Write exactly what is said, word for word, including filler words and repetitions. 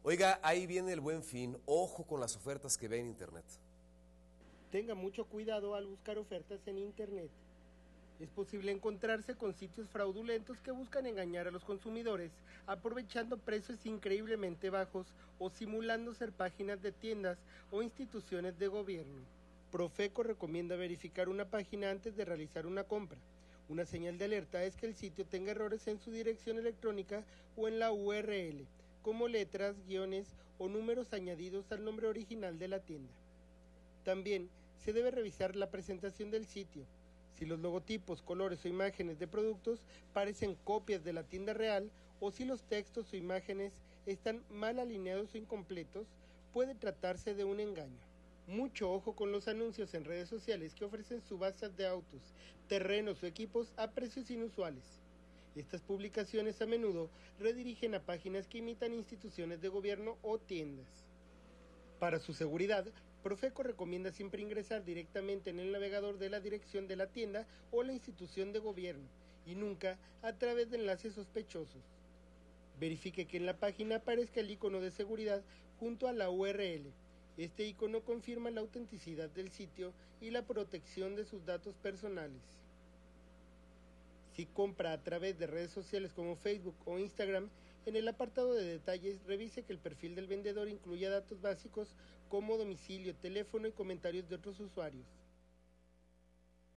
Oiga, ahí viene el Buen Fin. Ojo con las ofertas que ve en internet. Tenga mucho cuidado al buscar ofertas en internet. Es posible encontrarse con sitios fraudulentos que buscan engañar a los consumidores, aprovechando precios increíblemente bajos o simulando ser páginas de tiendas o instituciones de gobierno. Profeco recomienda verificar una página antes de realizar una compra. Una señal de alerta es que el sitio tenga errores en su dirección electrónica o en la U R L, como letras, guiones o números añadidos al nombre original de la tienda. También se debe revisar la presentación del sitio. Si los logotipos, colores o imágenes de productos parecen copias de la tienda real o si los textos o imágenes están mal alineados o incompletos, puede tratarse de un engaño. Mucho ojo con los anuncios en redes sociales que ofrecen subastas de autos, terrenos o equipos a precios inusuales. Estas publicaciones a menudo redirigen a páginas que imitan instituciones de gobierno o tiendas. Para su seguridad, Profeco recomienda siempre ingresar directamente en el navegador de la dirección de la tienda o la institución de gobierno y nunca a través de enlaces sospechosos. Verifique que en la página aparezca el icono de seguridad junto a la U R L. Este icono confirma la autenticidad del sitio y la protección de sus datos personales. Si compra a través de redes sociales como Facebook o Instagram, en el apartado de detalles revise que el perfil del vendedor incluya datos básicos como domicilio, teléfono y comentarios de otros usuarios.